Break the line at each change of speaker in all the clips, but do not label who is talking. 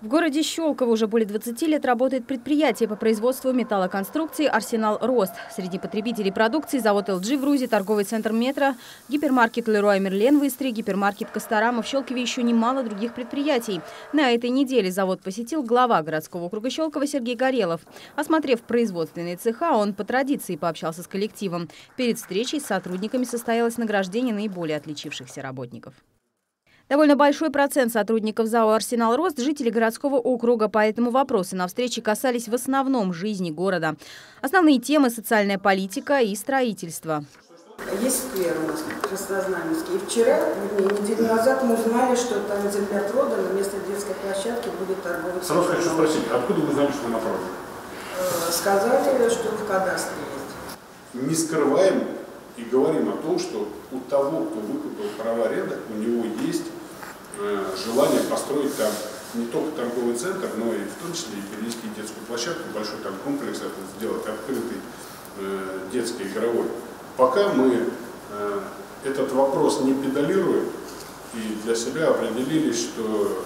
В городе Щелково уже более 20 лет работает предприятие по производству металлоконструкций «Арсенал Рост». Среди потребителей продукции завод LG в Рузе, торговый центр «Метро», гипермаркет Леруа Мерлен в Истре, гипермаркет Косторама. В Щелкове еще немало других предприятий. На этой неделе завод посетил глава городского округа Щелково Сергей Горелов. Осмотрев производственные цеха, он по традиции пообщался с коллективом. Перед встречей с сотрудниками состоялось награждение наиболее отличившихся работников. Довольно большой процент сотрудников ЗАО «Арсенал Рост» – жители городского округа, поэтому вопросы на встрече касались в основном жизни города. Основные темы – социальная политика и строительство.
Есть сквер у нас краснознаменский. И вчера, неделю назад, мы узнали, что там земля продана, вместо детской площадки будет торговый центр.
Сразу хочу спросить, откуда вы знали, что она продана?
Сказали, что в кадастре есть.
Не скрываем и говорим о том, что у того, кто выкупил права аренды, у него есть желание построить там не только торговый центр, но и в том числе и перенести детскую площадку, большой там комплекс, это сделать открытый детский игровой. Пока мы этот вопрос не педалируем и для себя определились, что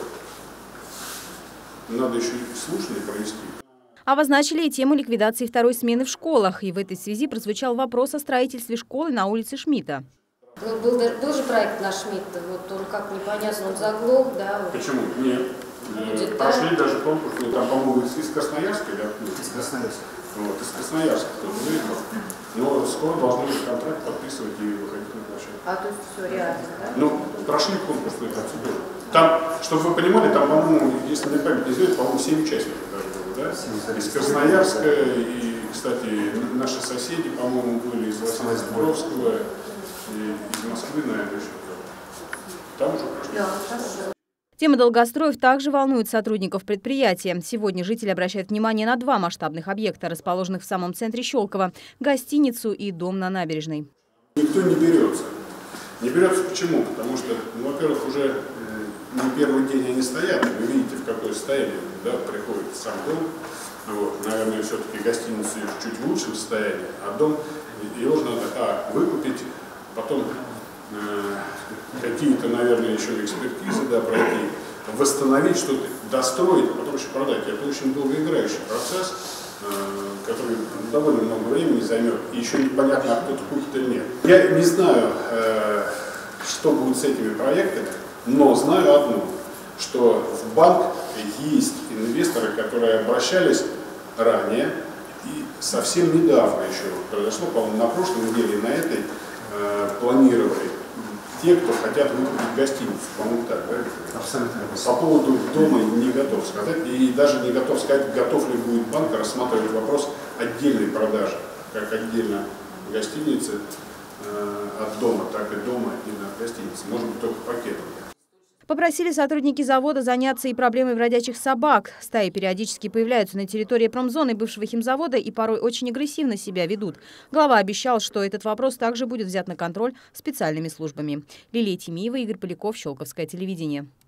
надо еще и слушание провести.
Обозначили и тему ликвидации второй смены в школах. И в этой связи прозвучал вопрос о строительстве школы на улице Шмидта.
Был же проект на Шмидта, вот он как непонятно, он заглох, да? Вот.
Почему? Нет. Прошли даже конкурс, там, по-моему, из Красноярска, да? Из Красноярска. Вот, из Красноярска кто-то выиграл. Но скоро должны быть контракт подписывать и выходить на площадку.
А то есть все реально, да?
Ну, прошли конкурсную процедуру. Там, чтобы вы понимали, там, по-моему, если мне память не изменяет, по-моему, 7 участников даже было, да? Из Красноярска, и, кстати, наши соседи, по-моему, были из Васильевского, из Москвы, наверное, еще. Там уже прошли.
Тема долгостроев также волнует сотрудников предприятия. Сегодня жители обращают внимание на два масштабных объекта, расположенных в самом центре Щелково – гостиницу и дом на набережной.
Никто не берется. Не берется почему? Потому что, ну, во-первых, уже не первый день они стоят. Вы видите, в какое состояние, да, приходит сам дом. Вот. Наверное, все-таки гостиница чуть в лучшем состоянии, а дом его же надо выкупить, потом какие-то, наверное, еще экспертизы, да, пройти, восстановить что-то, достроить, а потом еще продать. Это очень долгоиграющий процесс, который довольно много времени займет, и еще непонятно, а кто-то купит или нет. Я не знаю, что будет с этими проектами, но знаю одно, что в банк есть инвесторы, которые обращались ранее, и совсем недавно еще произошло, по-моему, на прошлой неделе, на этой, планировали те, кто хотят выкупить гостиницу, по-моему, так, да? Абсолютно. По поводу дома не готов сказать, и даже не готов сказать, готов ли будет банк рассматривать вопрос отдельной продажи, как отдельно гостиницы от дома, так и дома отдельно от гостиницы, может быть, только пакетом.
Попросили сотрудники завода заняться и проблемой бродячих собак. Стаи периодически появляются на территории промзоны бывшего химзавода и порой очень агрессивно себя ведут. Глава обещал, что этот вопрос также будет взят на контроль специальными службами. Лилия Тимиева, Игорь Поляков, Щелковское телевидение.